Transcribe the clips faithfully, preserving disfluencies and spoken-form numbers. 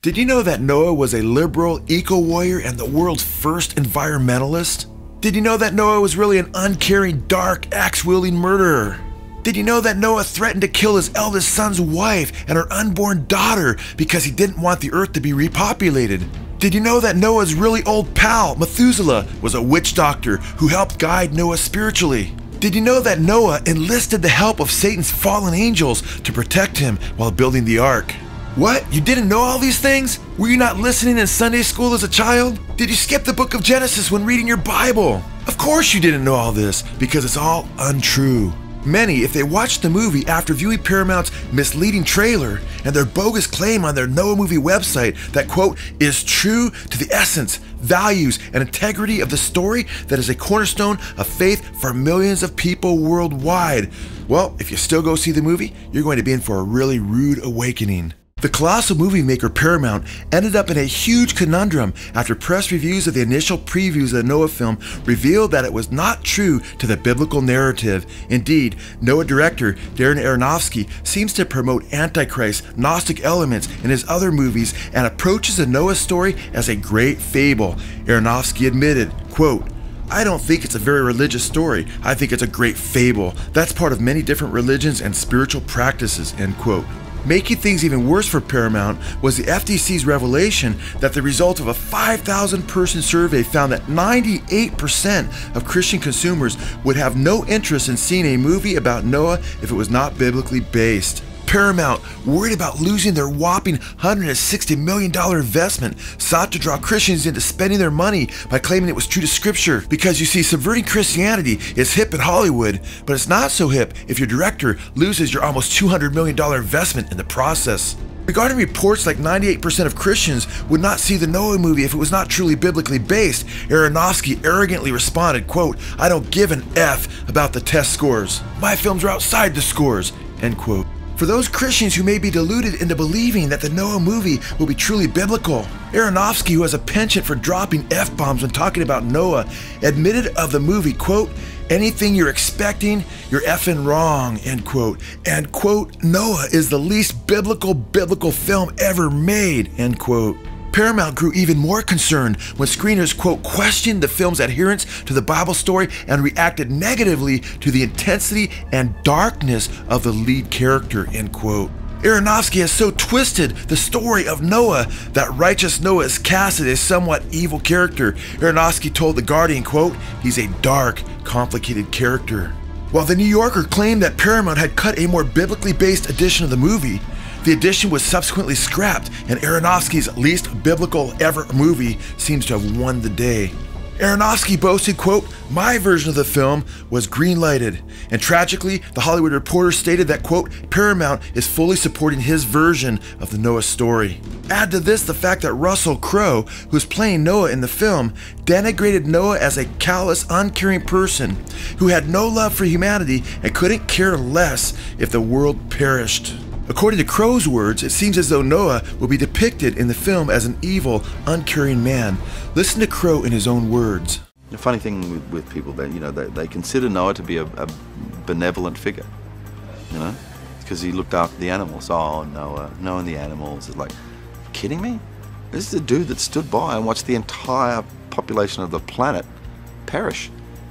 Did you know that Noah was a liberal eco-warrior and the world's first environmentalist? Did you know that Noah was really an uncaring, dark, axe-wielding murderer? Did you know that Noah threatened to kill his eldest son's wife and her unborn daughter because he didn't want the earth to be repopulated? Did you know that Noah's really old pal, Methuselah, was a witch doctor who helped guide Noah spiritually? Did you know that Noah enlisted the help of Satan's fallen angels to protect him while building the ark? What? You didn't know all these things? Were you not listening in Sunday school as a child? Did you skip the book of Genesis when reading your Bible? Of course you didn't know all this, because it's all untrue. Many, if they watched the movie after viewing Paramount's misleading trailer and their bogus claim on their Noah movie website that, quote, is true to the essence, values, and integrity of the story that is a cornerstone of faith for millions of people worldwide, well, if you still go see the movie, you're going to be in for a really rude awakening. The colossal movie maker Paramount ended up in a huge conundrum after press reviews of the initial previews of the Noah film revealed that it was not true to the biblical narrative. Indeed, Noah director Darren Aronofsky seems to promote Antichrist, Gnostic elements in his other movies and approaches the Noah story as a great fable. Aronofsky admitted, quote, I don't think it's a very religious story. I think it's a great fable. That's part of many different religions and spiritual practices, end quote. Making things even worse for Paramount was the F T C's revelation that the result of a five thousand person survey found that ninety-eight percent of Christian consumers would have no interest in seeing a movie about Noah if it was not biblically based. Paramount, worried about losing their whopping one hundred sixty million dollar investment, sought to draw Christians into spending their money by claiming it was true to Scripture. Because you see, subverting Christianity is hip in Hollywood, but it's not so hip if your director loses your almost two hundred million dollar investment in the process. Regarding reports like ninety-eight percent of Christians would not see the Noah movie if it was not truly biblically based, Aronofsky arrogantly responded, quote, I don't give an F about the test scores. My films are outside the scores, end quote. For those Christians who may be deluded into believing that the Noah movie will be truly biblical, Aronofsky, who has a penchant for dropping F-bombs when talking about Noah, admitted of the movie, quote, anything you're expecting, you're effing wrong, end quote. And, quote, Noah is the least biblical biblical film ever made, end quote. Paramount grew even more concerned when screeners, quote, questioned the film's adherence to the Bible story and reacted negatively to the intensity and darkness of the lead character, end quote. Aronofsky has so twisted the story of Noah that righteous Noah is cast as a somewhat evil character. Aronofsky told The Guardian, quote, he's a dark, complicated character. While The New Yorker claimed that Paramount had cut a more biblically based edition of the movie, the edition was subsequently scrapped, and Aronofsky's least biblical ever movie seems to have won the day. Aronofsky boasted, quote, my version of the film was green-lighted, and tragically, The Hollywood Reporter stated that, quote, Paramount is fully supporting his version of the Noah story. Add to this the fact that Russell Crowe, who's playing Noah in the film, denigrated Noah as a callous, uncaring person who had no love for humanity and couldn't care less if the world perished. According to Crowe's words, it seems as though Noah will be depicted in the film as an evil, uncaring man. Listen to Crowe in his own words. The funny thing with, with people, that you know, they, they consider Noah to be a, a benevolent figure, you know, because he looked after the animals. Oh, Noah, Noah and the animals. It's like, kidding me? This is a dude that stood by and watched the entire population of the planet perish.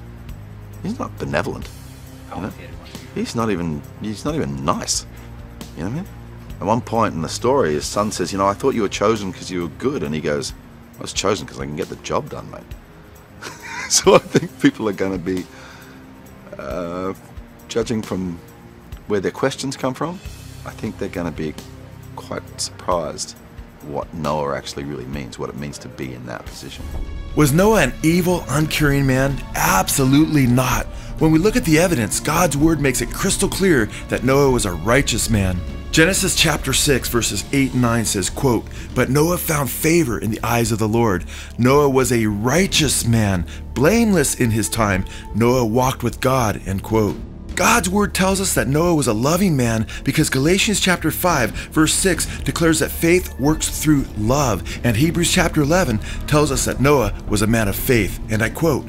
He's not benevolent. You know? He's not even. He's not even nice. You know what I mean? At one point in the story, his son says, you know, I thought you were chosen because you were good. And he goes, I was chosen because I can get the job done, mate. So I think people are going to be, uh, judging from where their questions come from, I think they're going to be quite surprised what Noah actually really means, what it means to be in that position. Was Noah an evil, uncaring man? Absolutely not. When we look at the evidence, God's word makes it crystal clear that Noah was a righteous man. Genesis chapter six verses eight and nine says, quote, but Noah found favor in the eyes of the Lord. Noah was a righteous man, blameless in his time. Noah walked with God, end quote. God's word tells us that Noah was a loving man because Galatians chapter five verse six declares that faith works through love, and Hebrews chapter eleven tells us that Noah was a man of faith, and I quote,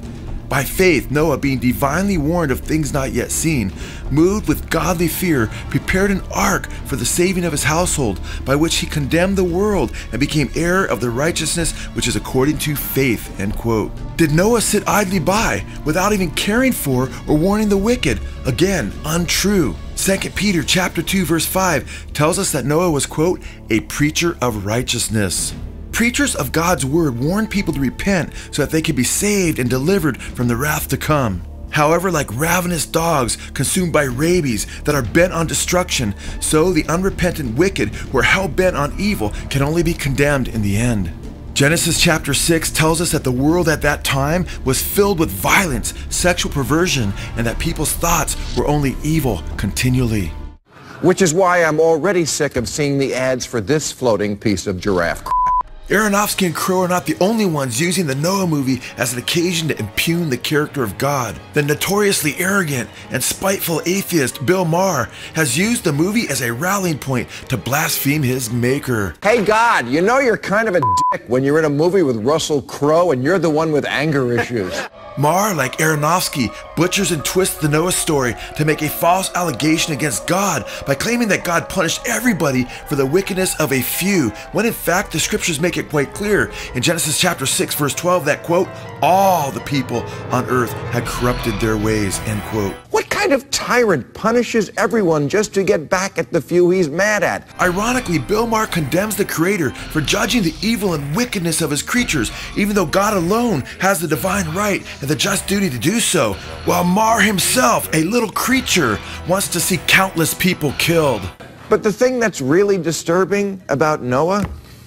By faith, Noah, being divinely warned of things not yet seen, moved with godly fear, prepared an ark for the saving of his household, by which he condemned the world and became heir of the righteousness which is according to faith." End quote. Did Noah sit idly by without even caring for or warning the wicked? Again, untrue. Second Peter chapter two verse five tells us that Noah was, quote, "a preacher of righteousness." Preachers of God's word warn people to repent so that they can be saved and delivered from the wrath to come. However, like ravenous dogs consumed by rabies that are bent on destruction, so the unrepentant wicked who are hell-bent on evil can only be condemned in the end. Genesis chapter six tells us that the world at that time was filled with violence, sexual perversion, and that people's thoughts were only evil continually. Which is why I'm already sick of seeing the ads for this floating piece of giraffe crap. Aronofsky and Crow are not the only ones using the Noah movie as an occasion to impugn the character of God. The notoriously arrogant and spiteful atheist Bill Maher has used the movie as a rallying point to blaspheme his maker. Hey God, you know you're kind of a dick when you're in a movie with Russell Crowe and you're the one with anger issues. Maher, like Aronofsky, butchers and twists the Noah story to make a false allegation against God by claiming that God punished everybody for the wickedness of a few, when in fact the scriptures make it quite clear in Genesis chapter six verse twelve that, quote, "all the people on earth had corrupted their ways," end quote. What kind of tyrant punishes everyone just to get back at the few he's mad at? Ironically, Bill Maher condemns the Creator for judging the evil and wickedness of his creatures, even though God alone has the divine right and the just duty to do so, while Maher himself, a little creature, wants to see countless people killed. But the thing that's really disturbing about Noah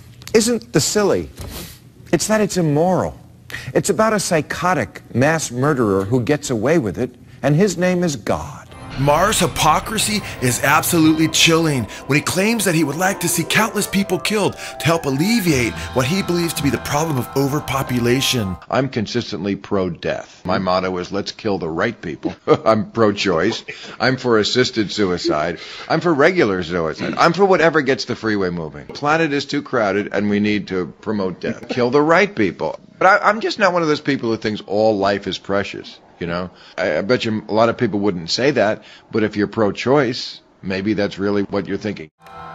isn't the silly. It's that it's immoral. It's about a psychotic mass murderer who gets away with it, and his name is God. Maher's hypocrisy is absolutely chilling when he claims that he would like to see countless people killed to help alleviate what he believes to be the problem of overpopulation. I'm consistently pro-death. My motto is, let's kill the right people. I'm pro-choice. I'm for assisted suicide. I'm for regular suicide. I'm for whatever gets the freeway moving. The planet is too crowded and we need to promote death. Kill the right people. But I, I'm just not one of those people who thinks all life is precious. You know, I, I bet you a lot of people wouldn't say that, but if you're pro-choice, maybe that's really what you're thinking.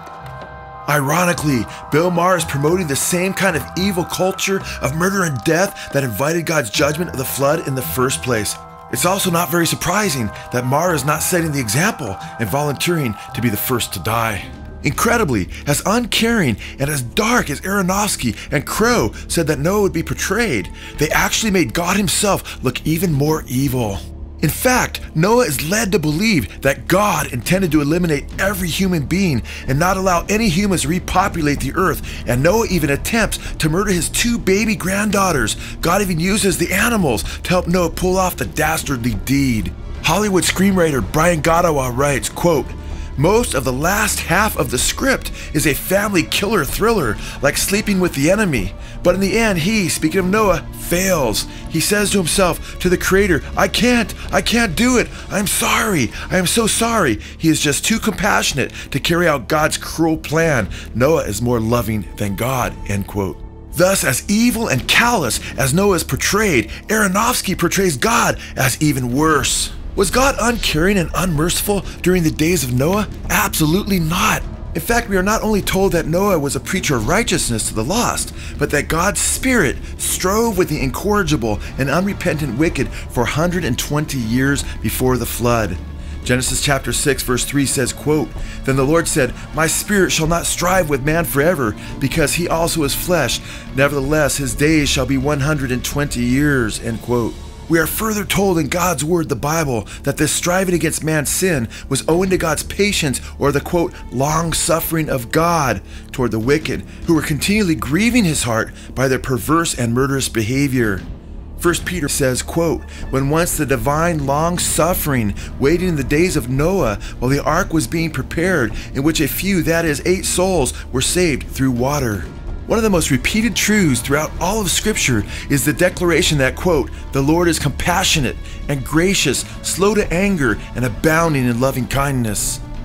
Ironically, Bill Maher is promoting the same kind of evil culture of murder and death that invited God's judgment of the flood in the first place. It's also not very surprising that Maher is not setting the example and volunteering to be the first to die. Incredibly, as uncaring and as dark as Aronofsky and Crow said that Noah would be portrayed, they actually made God himself look even more evil. In fact, Noah is led to believe that God intended to eliminate every human being and not allow any humans to repopulate the earth, and Noah even attempts to murder his two baby granddaughters. God even uses the animals to help Noah pull off the dastardly deed. Hollywood screenwriter Brian Godawa writes, quote, "Most of the last half of the script is a family killer thriller, like Sleeping with the Enemy. But in the end, he, speaking of Noah, fails. He says to himself, to the Creator, I can't, I can't do it. I'm sorry, I am so sorry. He is just too compassionate to carry out God's cruel plan. Noah is more loving than God," end quote. Thus, as evil and callous as Noah is portrayed, Aronofsky portrays God as even worse. Was God uncaring and unmerciful during the days of Noah? Absolutely not. In fact, we are not only told that Noah was a preacher of righteousness to the lost, but that God's Spirit strove with the incorrigible and unrepentant wicked for one hundred twenty years before the flood. Genesis chapter six verse three says, quote, "Then the Lord said, My spirit shall not strive with man forever, because he also is flesh. Nevertheless, his days shall be one hundred twenty years," end quote. We are further told in God's word, the Bible, that this striving against man's sin was owing to God's patience, or the, quote, long suffering of God toward the wicked, who were continually grieving his heart by their perverse and murderous behavior. First Peter says, quote, "When once the divine long suffering waited in the days of Noah while the ark was being prepared, in which a few, that is, eight souls, were saved through water." One of the most repeated truths throughout all of Scripture is the declaration that, quote, "The Lord is compassionate and gracious, slow to anger, and abounding in loving kindness."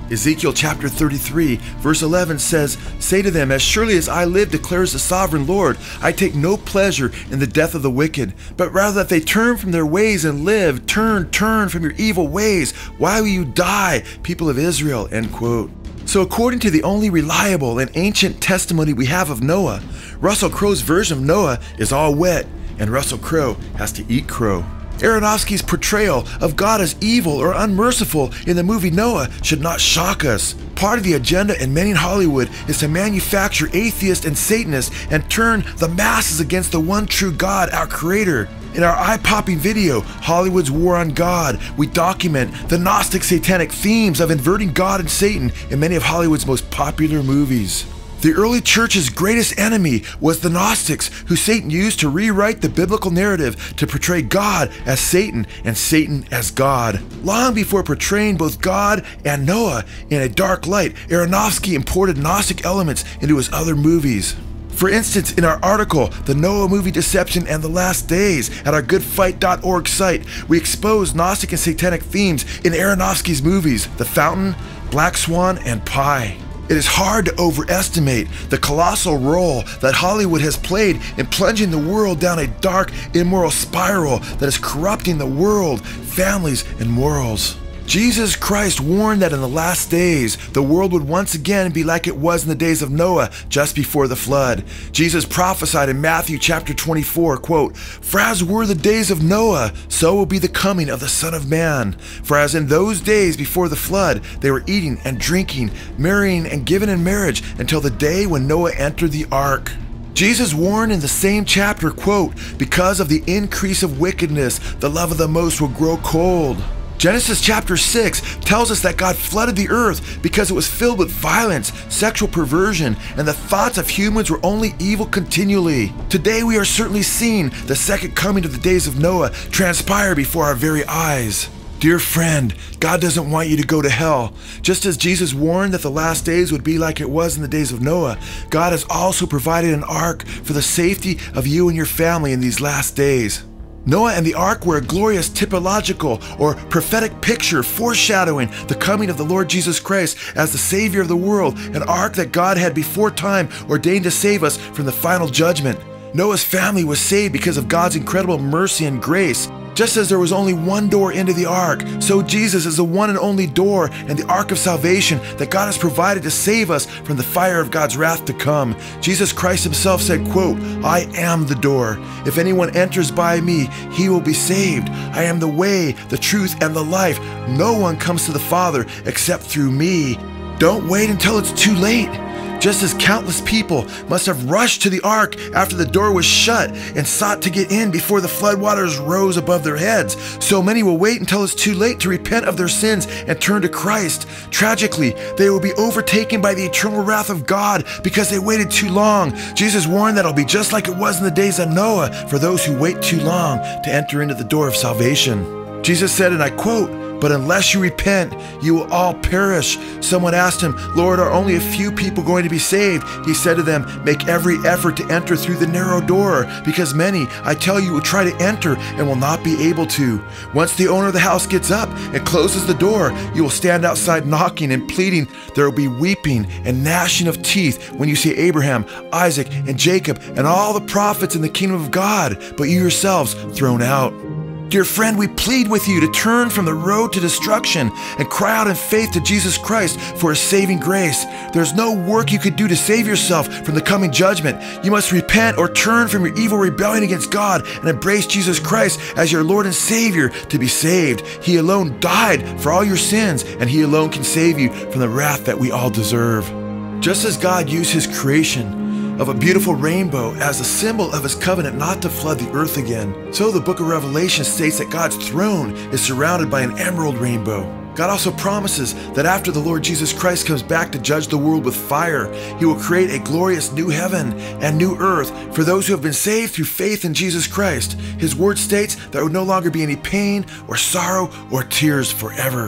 Ezekiel chapter thirty-three, verse eleven says, "Say to them, as surely as I live, declares the sovereign Lord, I take no pleasure in the death of the wicked, but rather that they turn from their ways and live. Turn, turn from your evil ways. Why will you die, people of Israel?" End quote. So according to the only reliable and ancient testimony we have of Noah, Russell Crowe's version of Noah is all wet, and Russell Crowe has to eat crow. Aronofsky's portrayal of God as evil or unmerciful in the movie Noah should not shock us. Part of the agenda in many in Hollywood is to manufacture atheists and Satanists and turn the masses against the one true God, our Creator. In our eye-popping video, Hollywood's War on God, we document the Gnostic satanic themes of inverting God and Satan in many of Hollywood's most popular movies. The early church's greatest enemy was the Gnostics, who Satan used to rewrite the biblical narrative to portray God as Satan and Satan as God. Long before portraying both God and Noah in a dark light, Aronofsky imported Gnostic elements into his other movies. For instance, in our article, The Noah Movie Deception and the Last Days, at our good fight dot org site, we expose Gnostic and satanic themes in Aronofsky's movies, The Fountain, Black Swan, and Pi. It is hard to overestimate the colossal role that Hollywood has played in plunging the world down a dark, immoral spiral that is corrupting the world, families, and morals. Jesus Christ warned that in the last days, the world would once again be like it was in the days of Noah just before the flood. Jesus prophesied in Matthew chapter twenty-four, quote, "For as were the days of Noah, so will be the coming of the Son of Man. For as in those days before the flood, they were eating and drinking, marrying and giving in marriage until the day when Noah entered the ark." Jesus warned in the same chapter, quote, "Because of the increase of wickedness, the love of the most will grow cold." Genesis chapter six tells us that God flooded the earth because it was filled with violence, sexual perversion, and the thoughts of humans were only evil continually. Today we are certainly seeing the second coming of the days of Noah transpire before our very eyes. Dear friend, God doesn't want you to go to hell. Just as Jesus warned that the last days would be like it was in the days of Noah, God has also provided an ark for the safety of you and your family in these last days. Noah and the ark were a glorious typological or prophetic picture foreshadowing the coming of the Lord Jesus Christ as the Savior of the world, an ark that God had before time ordained to save us from the final judgment. Noah's family was saved because of God's incredible mercy and grace. Just as there was only one door into the ark, so Jesus is the one and only door and the ark of salvation that God has provided to save us from the fire of God's wrath to come. Jesus Christ himself said, quote, "I am the door. If anyone enters by me, he will be saved. I am the way, the truth, and the life. No one comes to the Father except through me." Don't wait until it's too late. Just as countless people must have rushed to the ark after the door was shut and sought to get in before the floodwaters rose above their heads, so many will wait until it's too late to repent of their sins and turn to Christ. Tragically, they will be overtaken by the eternal wrath of God because they waited too long. Jesus warned that it'll be just like it was in the days of Noah for those who wait too long to enter into the door of salvation. Jesus said, and I quote, "But unless you repent, you will all perish." Someone asked him, "Lord, are only a few people going to be saved?" He said to them, "Make every effort to enter through the narrow door, because many, I tell you, will try to enter and will not be able to. Once the owner of the house gets up and closes the door, you will stand outside knocking and pleading. There will be weeping and gnashing of teeth when you see Abraham, Isaac, and Jacob, and all the prophets in the kingdom of God, but you yourselves thrown out." Dear friend, we plead with you to turn from the road to destruction and cry out in faith to Jesus Christ for his saving grace. There's no work you could do to save yourself from the coming judgment. You must repent or turn from your evil rebellion against God and embrace Jesus Christ as your Lord and Savior to be saved. He alone died for all your sins, and he alone can save you from the wrath that we all deserve. Just as God used his creation of a beautiful rainbow as a symbol of his covenant not to flood the earth again, so the book of Revelation states that God's throne is surrounded by an emerald rainbow. God also promises that after the Lord Jesus Christ comes back to judge the world with fire, he will create a glorious new heaven and new earth for those who have been saved through faith in Jesus Christ. His word states there will no longer be any pain or sorrow or tears forever.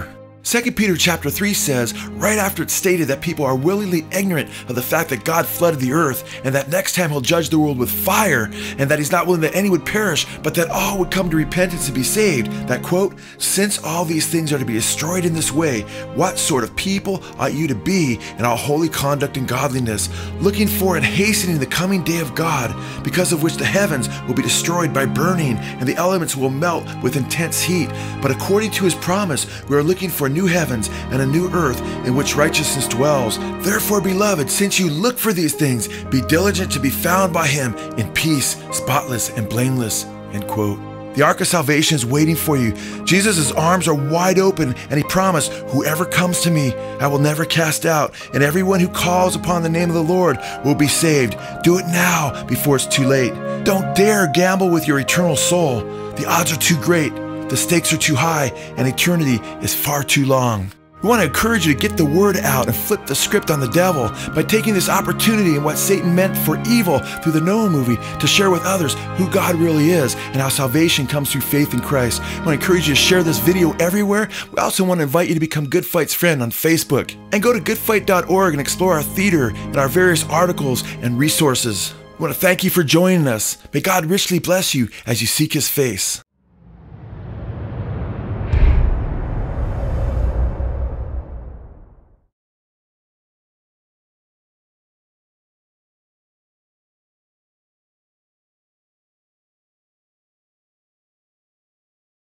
Second Peter chapter three says, right after it's stated that people are willingly ignorant of the fact that God flooded the earth, and that next time he'll judge the world with fire, and that he's not willing that any would perish, but that all would come to repentance and be saved, that quote, since all these things are to be destroyed in this way, what sort of people ought you to be in all holy conduct and godliness, looking for and hastening the coming day of God, because of which the heavens will be destroyed by burning, and the elements will melt with intense heat. But according to his promise, we are looking for new heavens and a new earth in which righteousness dwells. Therefore, beloved, since you look for these things, be diligent to be found by him in peace, spotless and blameless. End quote. The ark of salvation is waiting for you. Jesus' arms are wide open, and he promised, whoever comes to me, I will never cast out, and everyone who calls upon the name of the Lord will be saved. Do it now before it's too late. Don't dare gamble with your eternal soul. The odds are too great. The stakes are too high, and eternity is far too long. We want to encourage you to get the word out and flip the script on the devil by taking this opportunity and what Satan meant for evil through the Noah movie to share with others who God really is and how salvation comes through faith in Christ. I want to encourage you to share this video everywhere. We also want to invite you to become Good Fight's friend on Facebook. And go to good fight dot org and explore our theater and our various articles and resources. We want to thank you for joining us. May God richly bless you as you seek his face.